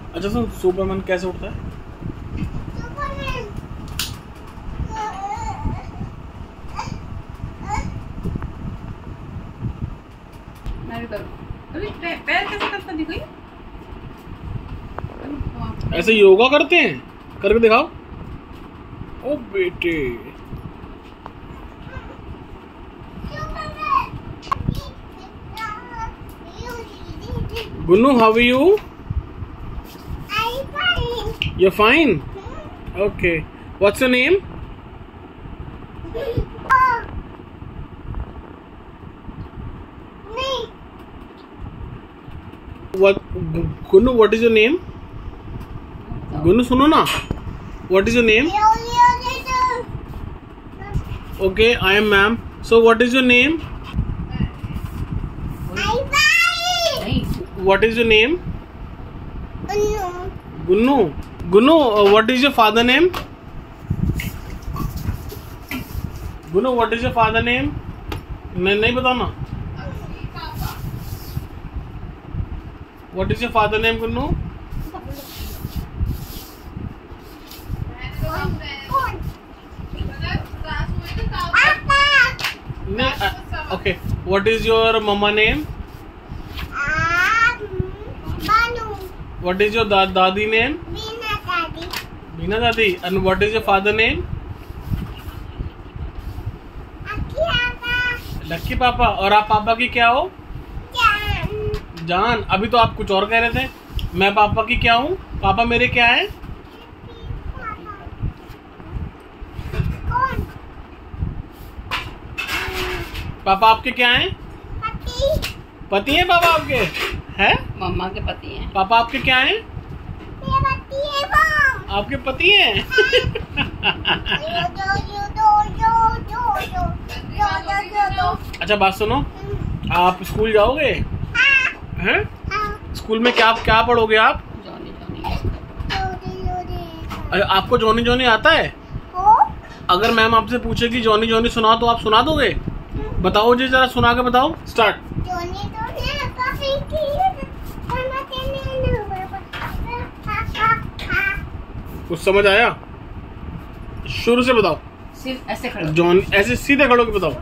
अच्छा सुन, सुपरमैन कैसे उठता है? मैं भी करूँ। अभी पैर कैसे करता दिखाई? ऐसे योगा करते हैं, करके दिखाओ। ओ बेटे, Gunnu, how are you? You're fine. Okay. What's your name? What? Gunnu, what is your name? Gunnu, सुनो ना. What is your name? Okay, I am ma'am. So what is your name? What is your name? Gunnu. Gunnu, what is your father name? Gunnu, what is your father name? नहीं बताओ ना. What is your father name, Gunnu? Okay. What is your mama name? What is your dadi name? Beena Dadi. And what is your father name? लक्की पापा. और आप पापा की क्या हो? जान. अभी तो आप कुछ और कह रहे थे. मैं पापा की क्या हूँ? पापा मेरे क्या है? पापा आपके क्या हैं? पति हैं पापा आपके? हैं? मम्मा के पति हैं। पापा आपके क्या हैं? आपके पति हैं? अच्छा बात सुनो, आप स्कूल जाओगे? हैं? स्कूल में क्या क्या पढ़ोगे आप? आपको जॉनी जॉनी आता है? अगर मैम आपसे पूछेगी जॉनी जॉनी सुनाओ तो आप सुना दोगे? बताओ जी, जरा सुना के बताओ. स्टार्ट. कुछ समझ आया? शुरू से बताओ. ऐसे खड़े जॉन, ऐसे सीधे खड़ो के बताओ.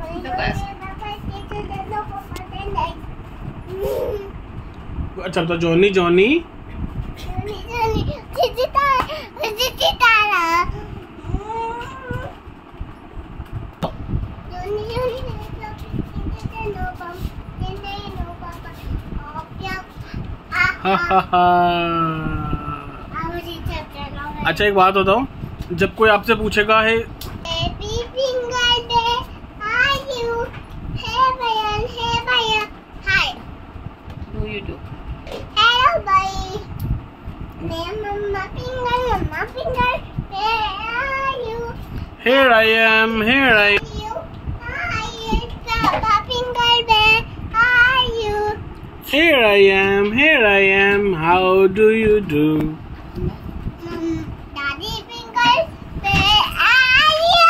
अच्छा बताओ. जॉनी जॉनी अच्छा एक बात बताओ, जब कोई आपसे पूछेगा है Here I am, here I am. Here I am, here I am. How do you do? Daddy finger, where are you?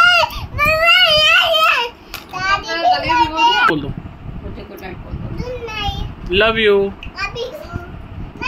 Daddy finger, बोल दो. Good night. Love you.